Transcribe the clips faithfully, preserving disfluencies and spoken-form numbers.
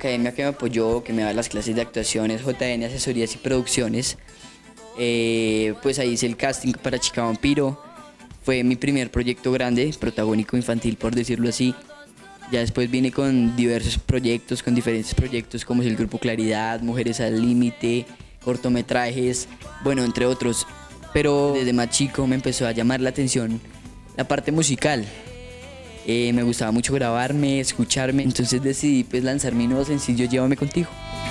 academia que me apoyó, que me da las clases de actuaciones, J N Asesorías y Producciones. Eh, pues ahí hice el casting para Chica Vampiro. Fue mi primer proyecto grande, protagónico infantil por decirlo así. Ya después vine con diversos proyectos, con diferentes proyectos como es el Grupo Claridad, Mujeres al Límite, cortometrajes, bueno, entre otros. Pero desde más chico me empezó a llamar la atención la parte musical. Eh, me gustaba mucho grabarme, escucharme, entonces decidí pues lanzar mi nuevo sencillo Llévame Contigo.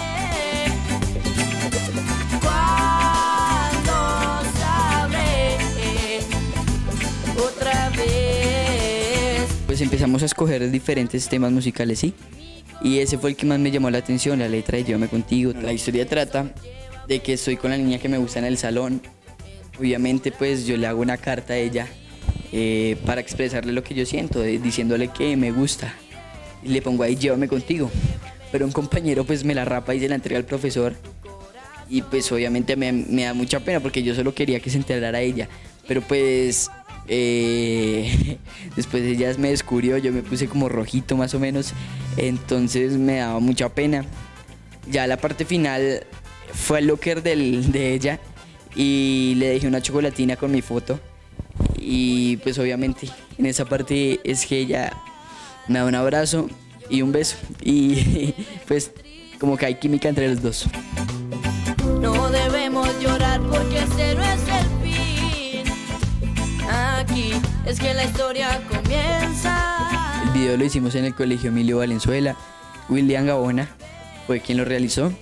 Pues empezamos a escoger diferentes temas musicales, sí, y ese fue el que más me llamó la atención, la letra de Llévame Contigo. La historia trata de que estoy con la niña que me gusta en el salón. Obviamente pues yo le hago una carta a ella eh, para expresarle lo que yo siento, eh, diciéndole que me gusta, y le pongo ahí Llévame Contigo, pero un compañero pues me la rapa y se la entrega al profesor, y pues obviamente me, me da mucha pena porque yo solo quería que se enterara ella, pero pues Eh, después ella me descubrió, yo me puse como rojito más o menos, entonces me daba mucha pena. Ya la parte final fue al locker del, de ella y le dejé una chocolatina con mi foto, y pues obviamente en esa parte es que ella me da un abrazo y un beso y pues como que hay química entre los dos. No debemos llorar porque ese no es el fin. Aquí es que la historia comienza. El video lo hicimos en el Colegio Emilio Valenzuela. William Gabona fue quien lo realizó.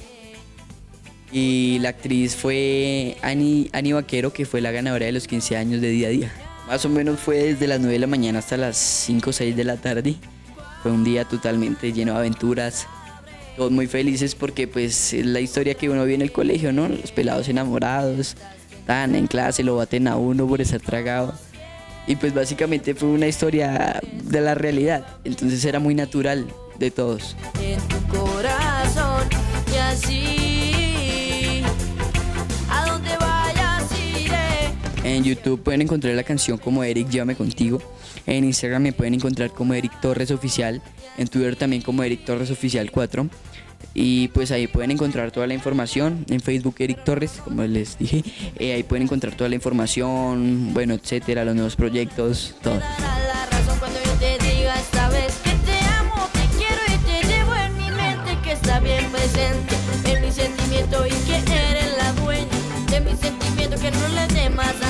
Y la actriz fue Ani, Ani Vaquero, que fue la ganadora de los quince años de Día a Día. Más o menos fue desde las nueve de la mañana hasta las cinco o seis de la tarde. Fue un día totalmente lleno de aventuras. Todos muy felices porque pues es la historia que uno ve en el colegio, ¿no? Los pelados enamorados, están en clase, lo baten a uno por estar tragado. Y pues básicamente fue una historia de la realidad, entonces era muy natural de todos. En tu corazón y así, a donde vayas iré. En YouTube pueden encontrar la canción como Eric Llévame Contigo. En Instagram me pueden encontrar como Eric Torres Oficial. En Twitter también como Eric Torres Oficial cuatro. Y pues ahí pueden encontrar toda la información. En Facebook Eric Torres, como les dije. Eh, ahí pueden encontrar toda la información, bueno, etcétera, los nuevos proyectos, todo. La razón cuando yo te diga esta vez que te amo, te quiero y te llevo en mi mente, que está bien presente en mi sentimiento y que eres la dueña de mi sentimiento, que no le dé más